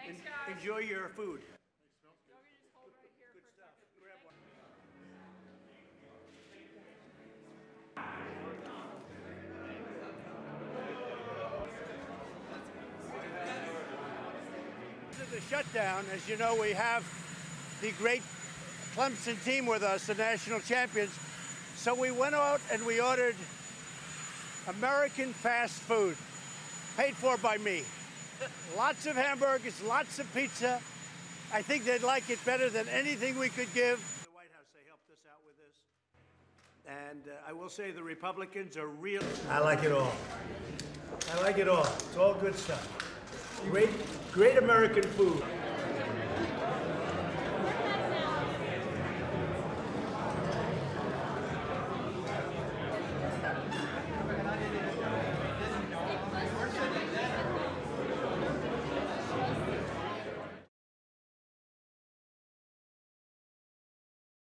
Thanks, guys. Enjoy your food. The shutdown, as you know, we have the great Clemson team with us, the national champions. So we went out and we ordered American fast food, paid for by me. Lots of hamburgers, lots of pizza. I think they'd like it better than anything we could give. The White House, they helped us out with this. And I will say the Republicans are real. I like it all. I like it all. It's all good stuff. Great American food.